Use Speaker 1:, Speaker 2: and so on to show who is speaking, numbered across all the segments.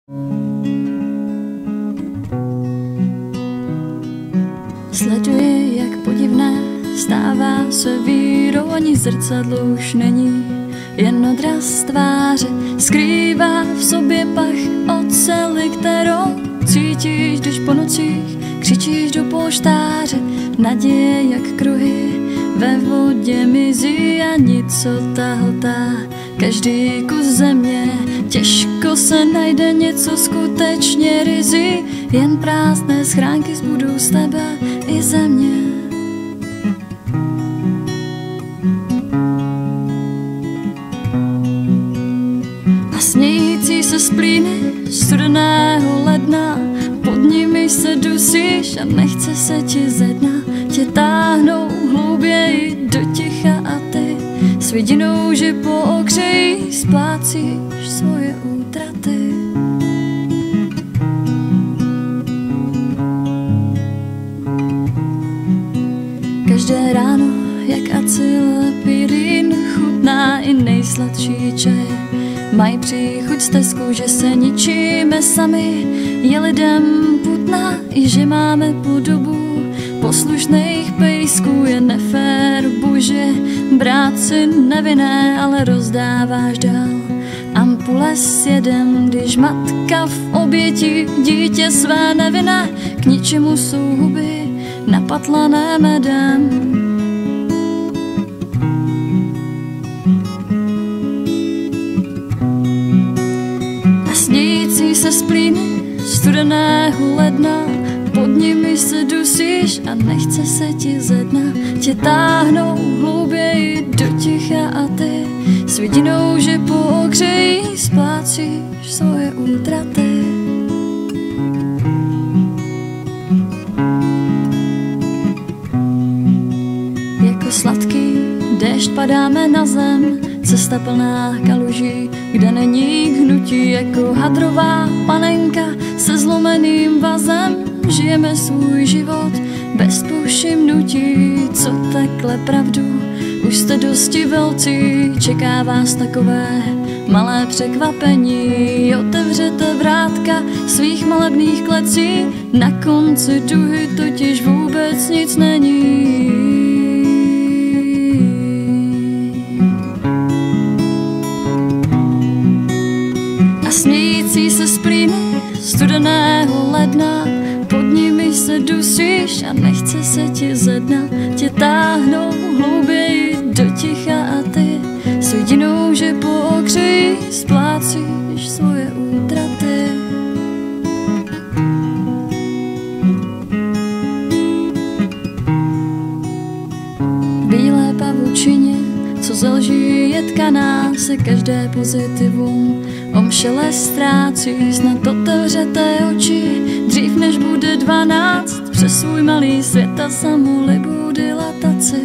Speaker 1: Sleduji, jak podivné stává se vírou, ani zrcadlo už není, jen odraz tváře skrývá v sobě pach oceli, kterou cítíš, když po nocích křičíš do polštáře. Naděje jak kruhy ve vodě mizí a nic co tahotá každý kus země. Těžko se najde něco skutečně ryzí, jen prázdné schránky zbudou z tebe i země. A snějící se splíny studeného ledna, pod nimi se dusíš a nechce se ti ze dna. Tě táhnou hlouběji do ticha a ty s vidinou, že po okřeji splácíš svoje útraty. Každé ráno, jak acylpirin, chutná i nejsladší čaj. Mají příchuť stezku, že se ničíme sami, je lidem putná i že máme podobu poslušných pejsků. Je nefér, bože, brát si nevinné, ale rozdáváš dál ampule s jedem, když matka v oběti dítě své nevinné. K ničemu jsou huby napatlané medem. A snějící se splíny studeného ledna, pod nimi se dusíš a nechce se ti ze dna. Tě táhnou hlouběji do ticha a ty s vidinou, že po okřeji splácíš svoje útraty. Jako sladký déšť padáme na zem, cesta plná kaluží, kde není k hnutí. Jako hadrová panenka se zlomeným vazem žijeme svůj život bez povšimnutí. Co takhle pravdu, už jste dosti velcí, čeká vás takové malé překvapení. Otevřete vrátka svých malebných klecí, na konci duhy totiž vůbec nic není. A snějící se splíny studeného ledna, pod nimi se dusíš a nechce se ti ze dna. Tě táhnou hlouběji do ticha a ty s vidinou, že po okřeji splácíš svoje útraty. Bílé pavučině, co ze lží je tkaná, se každé pozitivum omšele ztrácí. Snad otevřete oči dřív než bude 12, přes svůj malý svět a samolibou dilataci.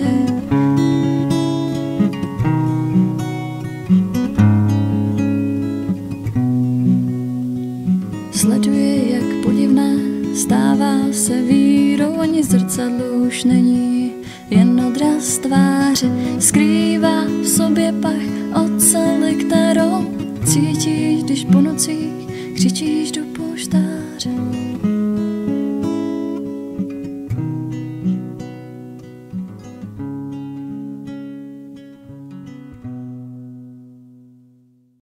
Speaker 1: Sleduji, jak podivné stává se vírou, ani zrcadlo už není, jen odraz tváře skrývá v sobě pach oceli, kterou cítíš, když po nocích křičíš do polštáře.